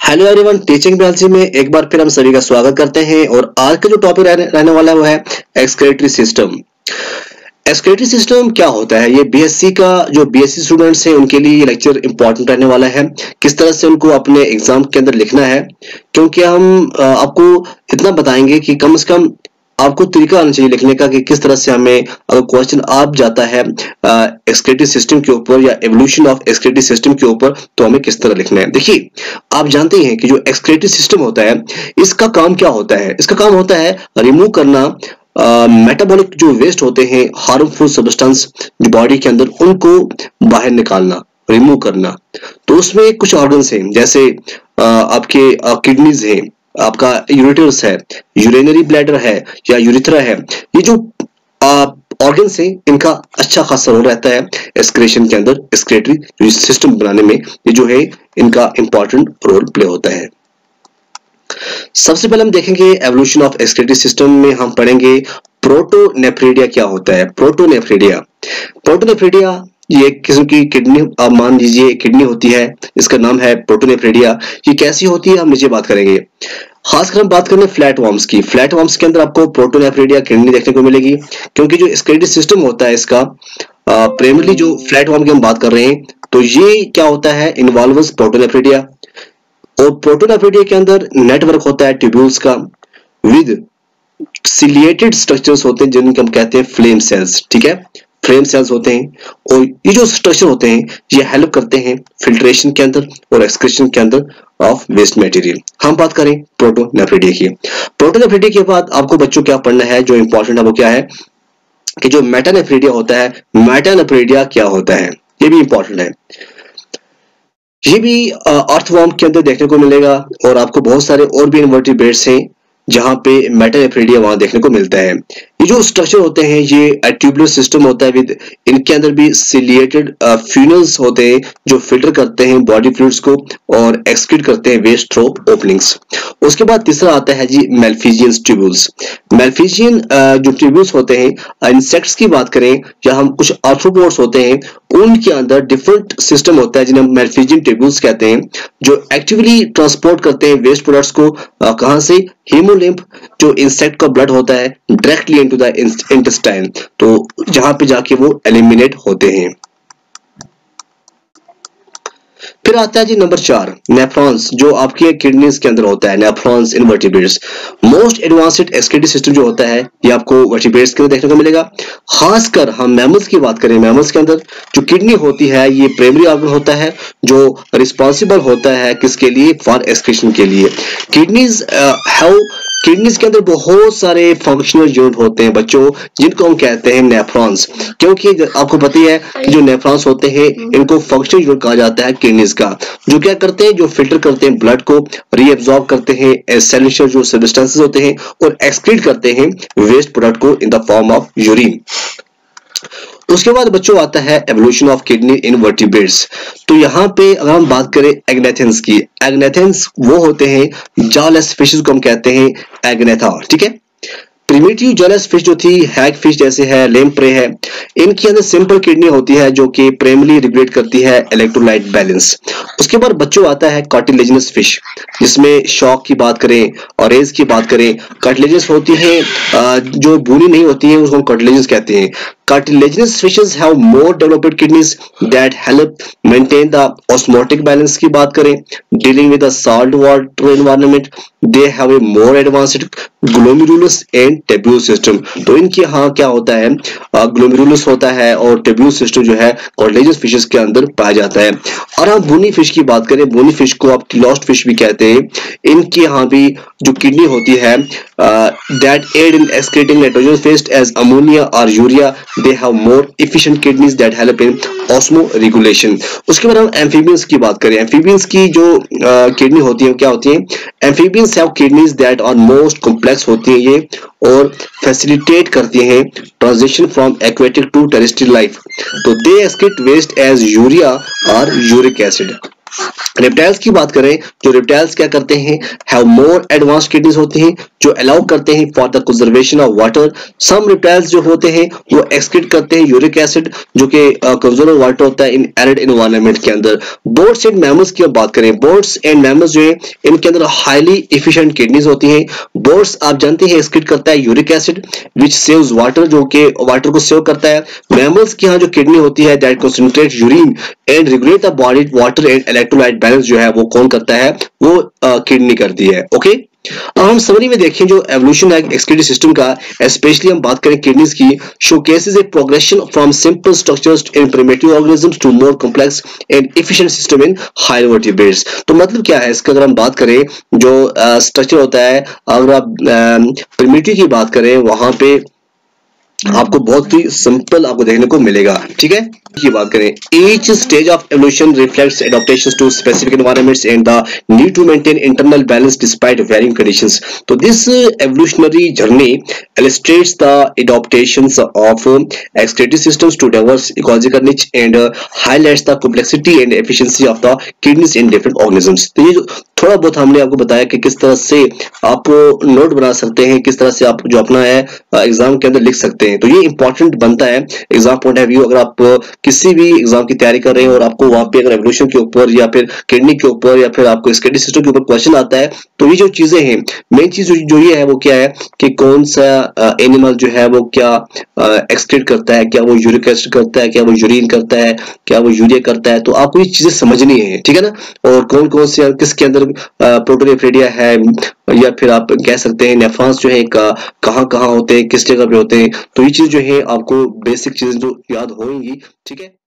Hello everyone, teaching बिहालसी में एक बार फिर हम सभी का स्वागत करते हैं। और आज का जो टॉपिक रहने वाला है वो है एक्सक्रीटरी सिस्टम। एक्सक्रीटरी सिस्टम क्या होता है? ये बीएससी का जो बीएससी स्टूडेंट्स हैं उनके लिए ये लेक्चर इंपॉर्टेंट रहने वाला है। किस तरह से उनको अपने एग्जाम के अंदर लिखना है, क्योंकि हम आपको इतना बताएंगे कि कम से कम आपको तरीका आना चाहिए लिखने का कि किस तरह से हमें अगर क्वेश्चन आप जाता है एक्सक्रीटरी सिस्टम के ऊपर या एवोल्यूशन ऑफ एक्सक्रीटरी सिस्टम के ऊपर, तो हमें किस तरह लिखना है। देखिए, आप जानते हैं कि जो एक्सक्रीटरी सिस्टम होता है इसका काम क्या होता है? इसका काम होता है रिमूव करना मेटाबॉलिक जो वेस्ट होते हैं, हार्मफुल सब्सटेंस जो बॉडी के अंदर, उनको बाहर निकालना, रिमूव करना। तो उसमें कुछ ऑर्गन्स हैं, जैसे आपके किडनीज हैं, आपका यूरेटर्स है, यूरिनरी ब्लैडर है या यूरिथ्रा है। ये जो ऑर्गन्स हैं इनका अच्छा खासा रोल रहता है एक्सक्रीशन के अंदर, एक्सक्रीटरी सिस्टम बनाने में ये जो है इनका इंपॉर्टेंट रोल प्ले होता है। सबसे पहले हम देखेंगे एवोल्यूशन ऑफ एक्सक्रीटरी सिस्टम में हम पढ़ेंगे प्रोटोनेफ्रिडिया क्या होता है। प्रोटोनेफ्रिडिया ये एक किस्म की किडनी, आप मान लीजिए किडनी होती है, इसका नाम है प्रोटोनेफ्रिडिया। ये कैसी होती है हम नीचे बात करेंगे। खासकर हम बात करें फ्लैट वॉर्म्स की। फ्लैट वॉर्म्स के अंदर आपको प्रोटोनेफ्रिडिया किडनी देखने को मिलेगी, क्योंकि जो एक्सक्रीटरी सिस्टम होता है इसका प्राइमरी जो फ्लैट वॉर्म की हम बात कर रहे हैं, तो ये क्या होता है, इन्वॉल्व्स प्रोटोनेफ्रिडिया। और प्रोटोनेफ्रिडिया के अंदर नेटवर्क होता है ट्यूब्यूल्स का विद सिलिएटेड स्ट्रक्चर्स होते हैं जिनको हम कहते हैं फ्लेम सेल्स। ठीक है, फ्लेम सेल्स होते हैं, और ये जो स्ट्रक्चर होते हैं ये हेल्प करते हैं फिल्ट्रेशन के अंदर और एक्सक्रीशन के अंदर ऑफ वेस्ट मटेरियल। हम बात करें प्रोटोनेफ्रिडिया की। प्रोटोनेफ्रिडिया के बाद आपको बच्चों क्या पढ़ना है, जो इंपॉर्टेंट है वो क्या है कि जो मेटानेफ्रिडिया होता है, मेटानेफ्रिडिया क्या होता है, ये भी इंपॉर्टेंट है। ये भी अर्थवॉर्म के अंदर देखने को मिलेगा, और आपको बहुत सारे और भी इन्वर्टिब्रेट्स हैं जहां पे मेटानेफ्रिडिया वहां देखने को मिलता है। ये जो स्ट्रक्चर होते हैं ये ट्यूबुलर सिस्टम होता है विद, इनके अंदर भी सिलिएटेड फ्यूनल्स होते हैं जो फिल्टर करते हैं बॉडी फ्लूइड्स को और एक्सक्रीट करते हैं वेस्ट थ्रू ओपनिंग्स। उसके बाद तीसरा आता है जी मेल्फिजियन ट्यूबुल्स। मेल्फिजियन जो ट्यूबुल्स होते हैं, इंसेक्ट्स की बात करें या हम कुछ आर्थ्रोपोड्स होते हैं, उनके अंदर डिफरेंट सिस्टम होता है जिन्हें मेल्फिजियन ट्यूबुल्स कहते हैं, जो एक्टिवली ट्रांसपोर्ट करते हैं वेस्ट प्रोडक्ट्स को कहां से, हीमोलिम्फ जो इंसेक्ट का ब्लड होता है, डायरेक्टली इनटू द इंटेस्टाइन, तो जहां पे जाके वो एलिमिनेट होते हैं। फिर आता है जी नंबर 4, नेफ्रॉन्स, जो आपके किडनीज के अंदर होता है, nephrons in vertebrates. Most advanced excretory system जो होता है ये आपको वर्टिब्रेट्स के अंदर देखने को मिलेगा। खासकर हम मैमल्स की बात करें, मैमल्स के अंदर जो किडनी होती है ये प्राइमरी ऑर्गन होता है जो रिस्पॉन्सिबल होता है किसके लिए, फॉर एक्सक्रीशन के लिए। किडनीज किडनीज के अंदर बहुत सारे फंक्शनल यूनिट होते हैं बच्चों, जिनको हम कहते हैं नेफ्रॉन्स। क्योंकि आपको पता ही है कि जो नेफ्रॉन्स होते हैं इनको फंक्शनल यूनिट कहा जाता है किडनीज का, जो क्या करते हैं, जो फिल्टर करते हैं ब्लड को, रीएब्सॉर्ब करते हैं एसेंशियल जो सब्सटेंसेस होते हैं और एक्सक्रीट करते हैं वेस्ट प्रोडक्ट को in the form of urine. उसके बाद बच्चों आता है evolution of kidney in vertebrates. तो यहाँ पे अगर हम बात करें एग्नेथेंस की, एग्नेथेंस वो होते हैं जॉलेस फिशेस को हम कहते हैं एग्नेथा। ठीक है, प्रिमिटिव जॉलेस फिश जो थी, हैग फिश जैसे है, लेम्प्रे है, इनके अंदर सिंपल किडनी होती है जो कि प्राइमरी रेगुलेट करती है इलेक्ट्रोलाइट बैलेंस। उसके बाद बच्चों आता है कार्टिलेजिनस फिश, जिसमें शॉक की बात करें और एज की बात करें, कार्टिलेजिनस होती है, जो बूनी नहीं होती है उसको कार्टिलेजिनस कहते हैं। Cartilaginous fishes have more developed kidneys that help maintain the osmotic balance की बात करें, dealing with the salt water environment, they have a more advanced glomerulus and tubular system। तो इनके यहाँ क्या होता है, glomerulus होता है और tubular system जो है cartilaginous fishes के अंदर पाया जाता है। और हम बोनी फिश की बात करें, बोनी फिश को आप लॉस्ट फिश भी कहते हैं, इनके यहाँ भी जो किडनी होती है that aid in excreting nitrogen waste as ammonia or urea, they have more efficient kidneys that help in osmoregulation। उसके बाद हम amphibians की बात करें, amphibians की जो किडनी होती है क्या होती है, amphibians have kidneys that are most complex होती है ये, और facilitate करती हैं transition from aquatic to terrestrial life। तो they excrete waste as urea or uric acid। Reptiles की बात करें, जो रेप्टाइल्स क्या करते हैं, हैव मोर एडवांस्ड किडनीज होते हैं जो अलाउ करते हैं for the conservation of water. Some reptiles जो होते हैं वो एक्सक्रीट करते हैं यूरिक एसिड जो कि कंजर्व वाटर होता है इन एरिड एनवायरनमेंट के अंदर। बर्ड्स एंड मैमल्स की बात करें, बर्ड्स एंड मैमल्स जो है इनके अंदर हाईली एफिशिएंट किडनीज होती हैं। बर्ड्स आप जानते हैं एक्सक्रीट करता है uric acid which saves water, जो कि वाटर को सेव करता है। मैमल्स की यहाँ जो किडनी होती है that concentrate urine and regulate the body water and electrolyte balance जो है वो कौन करता है, वो किडनी करती है। ओके, अब हम समरी में देखें जो एवोल्यूशन है एक्सक्रीटरी सिस्टम का, स्पेशली हम बात करें किडनीज की, showcases a progression from simple structures in primitive organisms to more complex and efficient system in higher vertebrates. तो मतलब क्या है इसका, अगर हम बात करें जो स्ट्रक्चर होता है, अगर आप प्रिमिटिव की बात करें वहां पे आपको बहुत ही सिंपल आपको देखने को मिलेगा। ठीक है, की बात करें, each stage of evolution reflects adaptations to specific environments and the need to maintain internal balance despite varying conditions. So this evolutionary journey illustrates the adaptations of excretory systems to diverse ecological niche and highlights the complexity and efficiency of the kidneys in different organisms. तो ये जो थोड़ा बहुत हमने आपको बताया कि किस तरह से आप नोट बना सकते हैं, किस तरह से आप जो अपना है एग्जाम के अंदर लिख सकते हैं। तो ये इंपॉर्टेंट बनता है एग्जाम पॉइंट ऑफ व्यू। अगर आप किसी भी एग्जाम की तैयारी कर रहे हैं और आपको वहां पे अगर एवोल्यूशन के ऊपर या फिर किडनी के ऊपर या फिर आपको स्केलेटल सिस्टम के ऊपर क्वेश्चन आता है, तो ये जो चीजें हैं, मेन चीज जो ये है वो क्या है कि कौन सा एनिमल जो है वो क्या एक्सक्रीट करता है, क्या वो यूरिक एसिड करता है, क्या वो यूरिन करता है, क्या वो यूरिया करता है। तो आपको ये चीजें समझनी है, ठीक है ना। और कौन कौन से किसके अंदर प्रोटोनेफ्रेडिया है, या फिर आप कह सकते हैं नेफ्रॉन्स जो है कहाँ कहाँ होते हैं, किस जगह पे होते हैं। तो ये चीज जो है आपको बेसिक चीजें जो याद होंगी, ठीक है।